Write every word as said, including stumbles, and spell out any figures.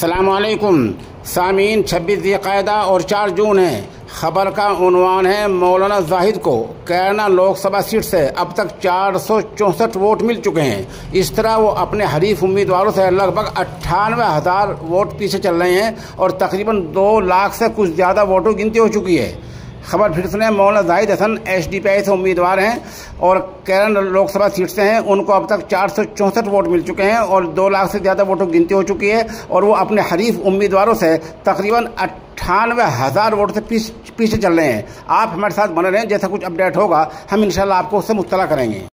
अस्सलामुअलैकुम सामीन, छब्बीस ज़िलक़ादा और चार जून है। खबर का उन्वान है मौलाना जाहिद को कैराना लोकसभा सीट से अब तक चार सौ चौंसठ वोट मिल चुके हैं। इस तरह वो अपने हरीफ उम्मीदवारों से लगभग अट्ठानवे हज़ार वोट पीछे चल रहे हैं और तकरीबन दो लाख से कुछ ज़्यादा वोटों की गिनती हो चुकी है। खबर फिर सुने, मौलाना Zahid Hasan H D P I से उम्मीदवार हैं और कैराना लोकसभा सीट से हैं। उनको अब तक चार सौ चौंसठ वोट मिल चुके हैं और दो लाख से ज़्यादा वोटों की गिनती हो चुकी है और वो अपने हरीफ उम्मीदवारों से तकरीबन अट्ठानवे हज़ार वोट से पीछे पीछे चल रहे हैं। आप हमारे साथ बने रहें, जैसा कुछ अपडेट होगा हम इंशाल्लाह आपको उससे मुत्तला करेंगे।